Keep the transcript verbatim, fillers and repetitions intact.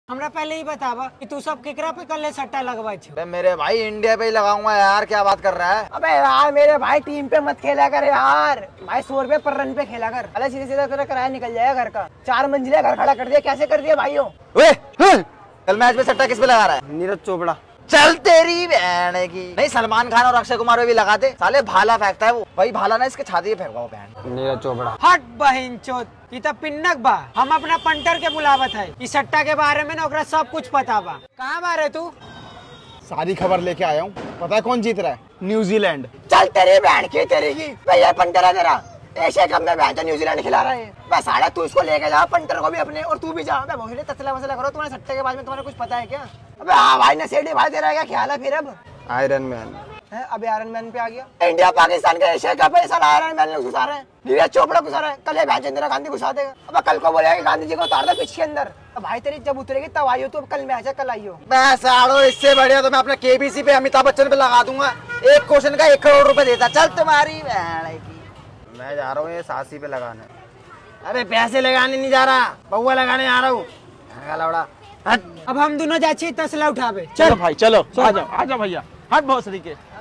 हमरा पहले ही बतावा कि तू सब केकरा पे कल सट्टा लगवा छे। मेरे भाई इंडिया पे ही लगाऊंगा यार, क्या बात कर रहा है। अबे यार मेरे भाई टीम पे मत खेला कर यार, भाई सौ रुपए पर रन पे खेला कर। अरे सीधे सीधा तेरा किराया निकल जाएगा घर का। चार मंजिला घर खड़ा कर दिया, कैसे कर दिया भाइयों। कल मैच में सट्टा किस पे लगा रहा है? नीरज चोपड़ा। चल तेरी बहन की। नहीं, सलमान खान और अक्षय कुमार भी लगा दे। साले भाला फेंकता है वो, वही भाला ना इसके छाती पे फेंकवा बहन। नीरज चोपड़ा। हट बहन चोद, ये तो पिन्नक बा। हम अपना पंटर के बुलावत है। इस सट्टा के बारे में ना ओकरा सब कुछ पता बा। कहाँ बारे तू? सारी खबर लेके आया हूँ। पता है कौन जीत रहा है? न्यूजीलैंड। चल तेरी बहन की तेरी की भैया पंटर है तेरा। एशिया कप में बहन न्यूजीलैंड खिला रहा है। बस साढ़ा तू इसको लेके जा, पंटर को भी अपने, और तू भी जा। मैं तसला वसला करो। तुम्हारे सट्टे के बारे में तुम्हारे कुछ पता है क्या? अबे हाँ भाई नशेड़ी भाई, तेरा क्या ख्याल है फिर? अब आयरन मैन है, अभी आयरन मैन पे आ गया। इंडिया पाकिस्तान का एशिया कप है, साला आयरन मैन घुसा रहे हैं। नीरज चोपड़ा घुसा रहा है, कल ये बहन इंदिरा गांधी घुसा देगा। अब कल को बोलेगा गांधी जी को उतार दे पिच के अंदर। अब भाई तेरी जब उतरेगी तब आइयो, तो कल मैच है, कल आइयो। मैं साड़ो इससे बढ़िया तो मैं अपने केबीसी पे अमिताभ बच्चन पे लगा दूंगा। एक क्वेश्चन का एक करोड़ रुपए देता। चल तुम्हारी बहन की। मैं जा रहा हूँ ये सासी पे लगाने। अरे पैसे लगाने नहीं जा रहा, बउआ लगाने आ रहा हूँ। लौड़ा अब हम दोनों जाची तसला उठावे। चलो भाई चलो, आ जाओ आ जाओ भैया, हट बहुत तरीके।